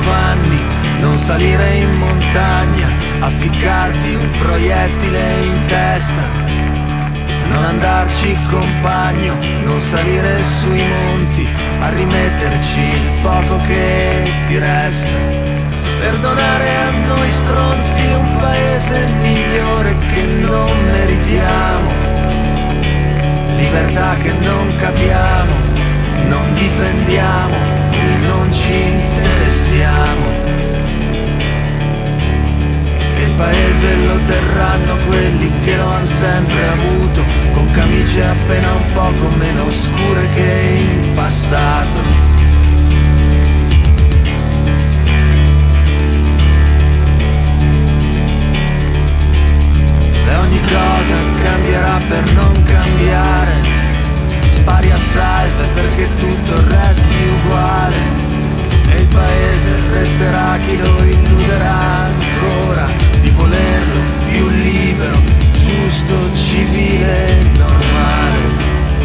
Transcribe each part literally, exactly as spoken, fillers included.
Giovanni, non salire in montagna a ficcarti un proiettile in testa, non andarci compagno, non salire sui monti a rimetterci il poco che ti resta, per donare a noi stronzi un paese migliore che non meritiamo, libertà che non capiamo, non difendiamo, non ci interessiamo. Che il paese lo terranno quelli che lo han sempre avuto, con camicie appena un poco meno scure che in passato. E ogni cosa cambierà per non cambiare, spari a salve perché tutto resti uguale, e il paese resterà chi lo illuderà ancora di volerlo più libero, giusto, civile, normale.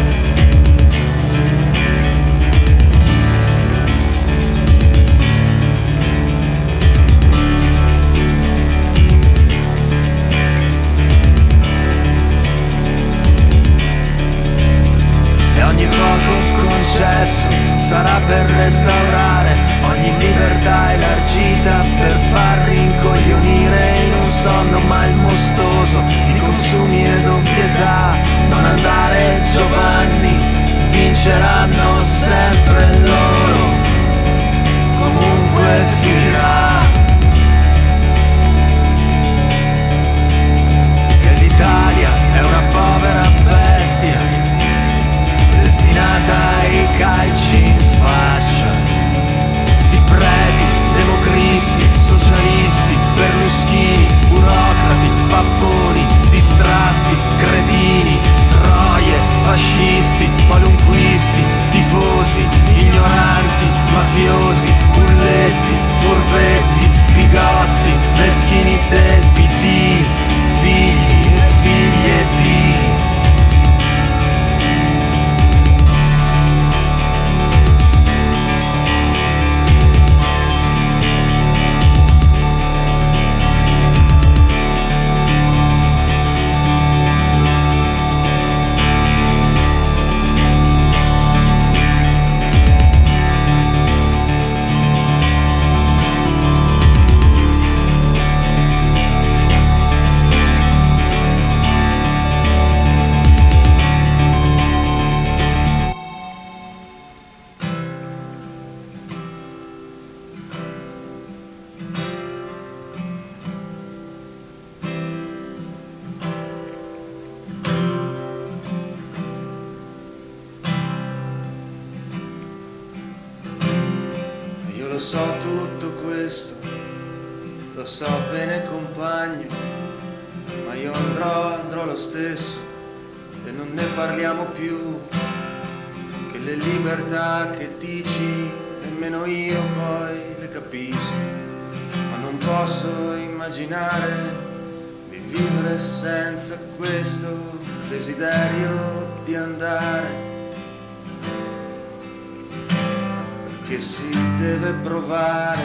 E ogni poco concesso sarà per restaurare ogni libertà elargita, per far rincoglionire in un sonno malmostoso i consumi ed ovvietà. Non andare Giovanni, vinceranno sempre loro, comunque finirà. E l'Italia è una povera bestia, destinata ai calci in faccia di preti, democristi, socialisti, berluschini, burocrati, papponi, distratti, cretini, troie, fascisti, qualunquisti, tifosi, ignoranti, mafiosi, bulletti, furbetti, bigotti, meschini del P D, figli e figlie di... Lo so tutto questo, lo so bene compagno, ma io andrò, andrò lo stesso e non ne parliamo più, che le libertà che dici nemmeno io poi le capisco, ma non posso immaginare di vivere senza questo desiderio di andare. Che si deve provare,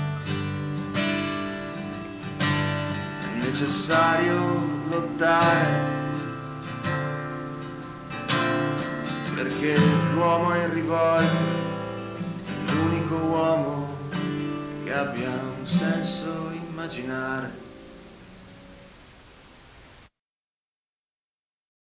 è necessario lottare, perché l'uomo in rivolta è l'unico uomo che abbia un senso immaginare.